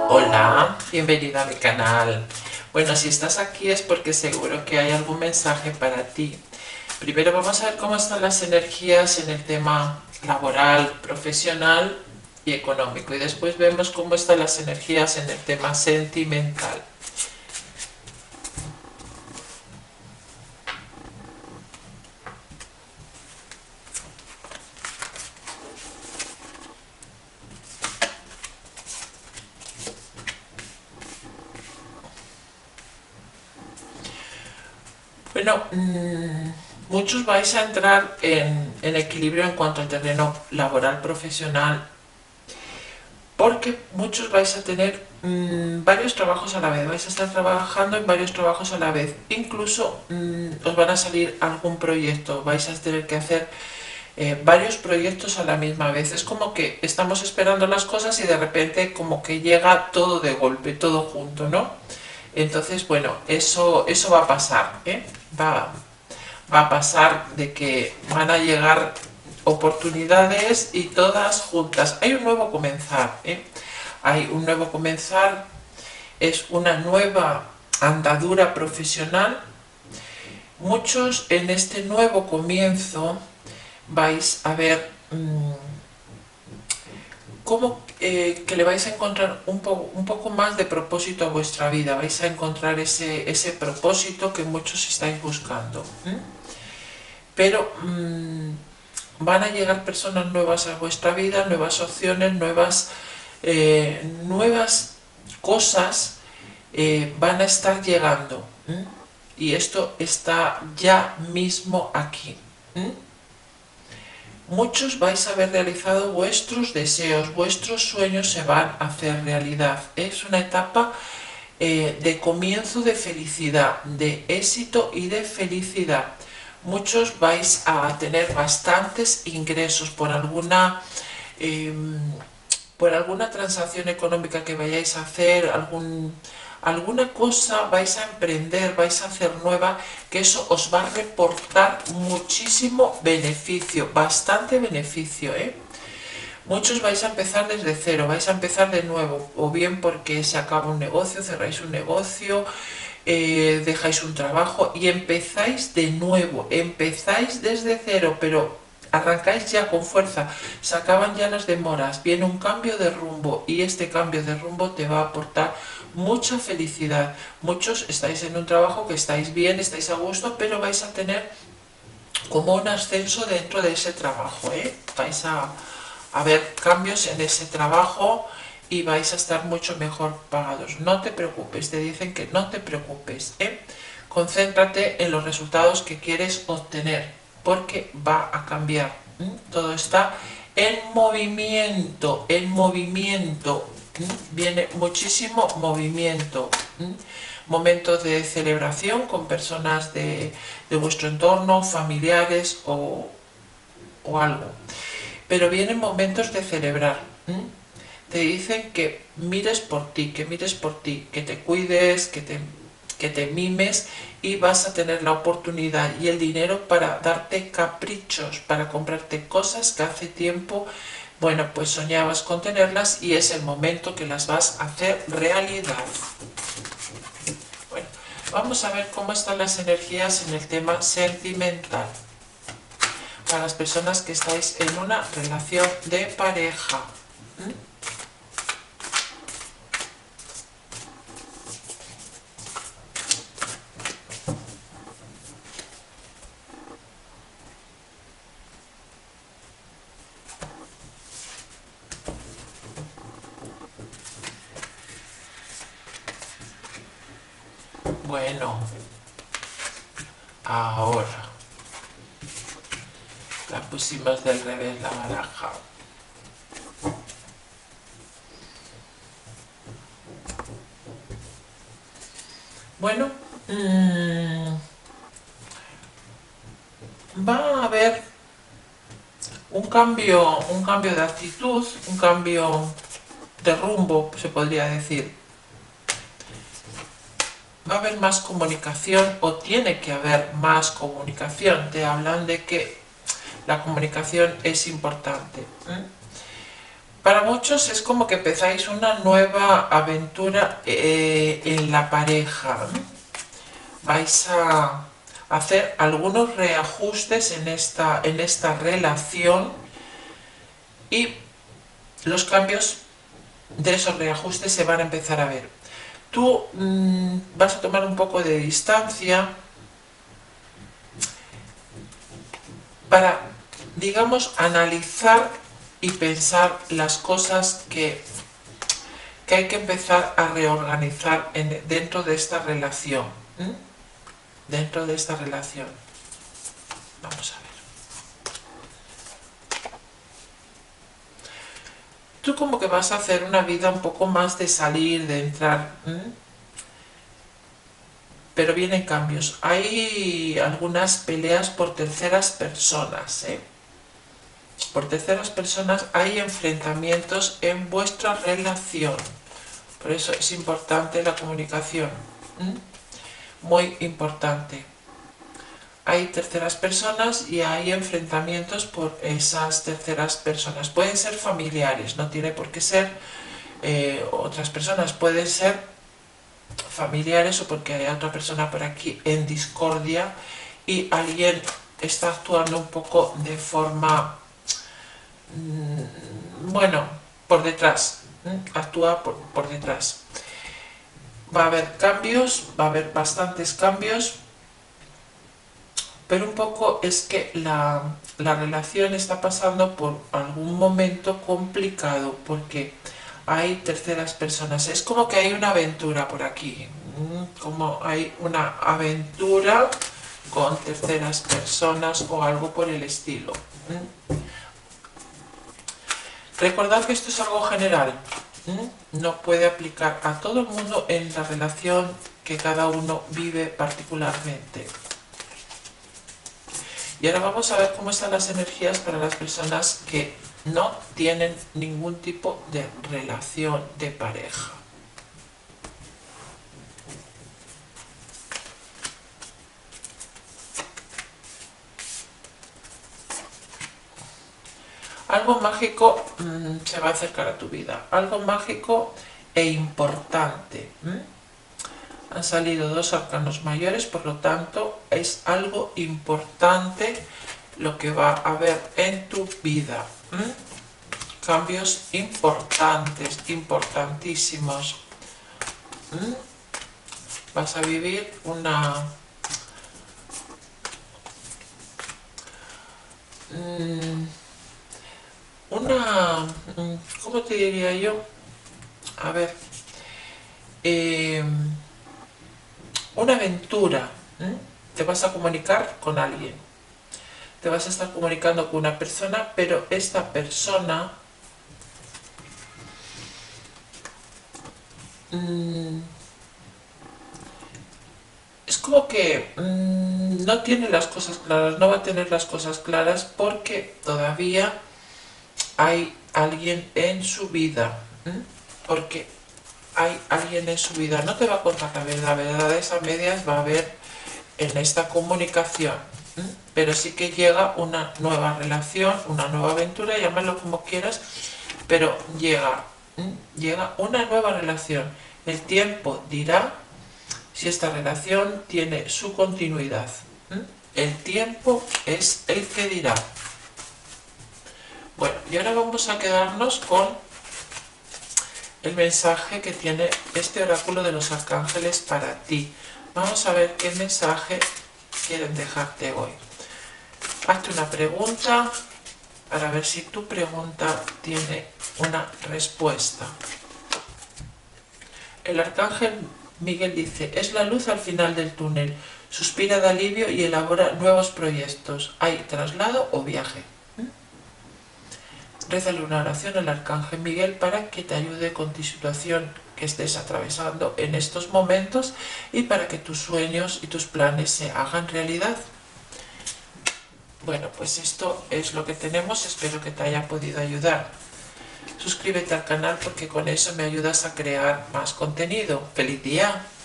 Hola, bienvenida a mi canal. Bueno, si estás aquí es porque seguro que hay algún mensaje para ti. Primero vamos a ver cómo están las energías en el tema laboral, profesional y económico. Y después vemos cómo están las energías en el tema sentimental. Bueno, muchos vais a entrar en equilibrio en cuanto al terreno laboral profesional, porque muchos vais a tener varios trabajos a la vez, vais a estar trabajando en varios trabajos a la vez, incluso os van a salir algún proyecto, vais a tener que hacer varios proyectos a la misma vez. Es como que estamos esperando las cosas y de repente como que llega todo de golpe, todo junto, ¿no? Entonces, bueno, eso va a pasar, ¿eh? Va a pasar de que van a llegar oportunidades y todas juntas. Hay un nuevo comenzar, ¿eh? Hay un nuevo comenzar, es una nueva andadura profesional. Muchos en este nuevo comienzo vais a ver cómo que le vais a encontrar un poco más de propósito a vuestra vida, vais a encontrar ese propósito que muchos estáis buscando. Pero van a llegar personas nuevas a vuestra vida, nuevas opciones, nuevas cosas van a estar llegando. Y esto está ya mismo aquí. Muchos vais a haber realizado vuestros deseos, vuestros sueños se van a hacer realidad. Es una etapa de comienzo de felicidad, de éxito y de felicidad. Muchos vais a tener bastantes ingresos por alguna transacción económica que vayáis a hacer, alguna cosa vais a emprender, vais a hacer nueva, que eso os va a reportar muchísimo beneficio, bastante beneficio, ¿eh? Muchos vais a empezar desde cero, vais a empezar de nuevo, o bien porque se acaba un negocio, cerráis un negocio, dejáis un trabajo y empezáis de nuevo, empezáis desde cero, pero arrancáis ya con fuerza, se acaban ya las demoras, viene un cambio de rumbo y este cambio de rumbo te va a aportar mucha felicidad. Muchos estáis en un trabajo que estáis bien, estáis a gusto, pero vais a tener como un ascenso dentro de ese trabajo, ¿eh? Vais a ver cambios en ese trabajo y vais a estar mucho mejor pagados. No te preocupes, te dicen que no te preocupes, ¿eh? Concéntrate en los resultados que quieres obtener, porque va a cambiar. Todo está en movimiento, en movimiento. Viene muchísimo movimiento. Momentos de celebración con personas de vuestro entorno, familiares o algo. Pero vienen momentos de celebrar. Te dicen que mires por ti, que mires por ti, que te cuides, que te mimes y vas a tener la oportunidad y el dinero para darte caprichos, para comprarte cosas que hace tiempo, bueno, pues soñabas con tenerlas y es el momento que las vas a hacer realidad. Bueno, vamos a ver cómo están las energías en el tema sentimental. Para las personas que estáis en una relación de pareja. Bueno, ahora la pusimos del revés la baraja. Bueno, va a haber un cambio de actitud, un cambio de rumbo, se podría decir. Va a haber más comunicación o tiene que haber más comunicación. Te hablan de que la comunicación es importante. Para muchos es como que empezáis una nueva aventura en la pareja. Vais a hacer algunos reajustes en esta relación y los cambios de esos reajustes se van a empezar a ver. Tú vas a tomar un poco de distancia para, digamos, analizar y pensar las cosas que hay que empezar a reorganizar dentro de esta relación. Dentro de esta relación. Vamos a ver. Tú como que vas a hacer una vida un poco más de salir, de entrar. Pero vienen cambios. Hay algunas peleas por terceras personas, Por terceras personas hay enfrentamientos en vuestra relación. Por eso es importante la comunicación. Muy importante. Hay terceras personas y hay enfrentamientos por esas terceras personas. Pueden ser familiares, no tiene por qué ser otras personas. Pueden ser familiares o porque hay otra persona por aquí en discordia y alguien está actuando un poco de forma, bueno, por detrás. Actúa por detrás. Va a haber cambios, va a haber bastantes cambios, pero un poco es que la relación está pasando por algún momento complicado porque hay terceras personas. Es como que hay una aventura por aquí, como hay una aventura con terceras personas o algo por el estilo. Recordad que esto es algo general, no puede aplicar a todo el mundo en la relación que cada uno vive particularmente. Y ahora vamos a ver cómo están las energías para las personas que no tienen ningún tipo de relación de pareja. Algo mágico se va a acercar a tu vida. Algo mágico e importante. Han salido dos arcanos mayores, por lo tanto es algo importante lo que va a haber en tu vida. Cambios importantes, importantísimos. Vas a vivir una ¿cómo te diría yo? A ver, una aventura. Te vas a comunicar con alguien. Te vas a estar comunicando con una persona, pero esta persona es como que no tiene las cosas claras, no va a tener las cosas claras porque todavía hay alguien en su vida. Porque hay alguien en su vida. No te va a contar la verdad es a medias va a haber en esta comunicación. Pero sí que llega una nueva relación, una nueva aventura, llámalo como quieras, pero llega una nueva relación. El tiempo dirá si esta relación tiene su continuidad. El tiempo es el que dirá. Bueno, y ahora vamos a quedarnos con el mensaje que tiene este oráculo de los arcángeles para ti. Vamos a ver qué mensaje quieren dejarte hoy. Hazte una pregunta para ver si tu pregunta tiene una respuesta. El arcángel Miguel dice, es la luz al final del túnel, suspira de alivio y elabora nuevos proyectos. ¿Hay traslado o viaje? Rézale una oración al arcángel Miguel para que te ayude con tu situación que estés atravesando en estos momentos y para que tus sueños y tus planes se hagan realidad. Bueno, pues esto es lo que tenemos, espero que te haya podido ayudar. Suscríbete al canal porque con eso me ayudas a crear más contenido. ¡Feliz día!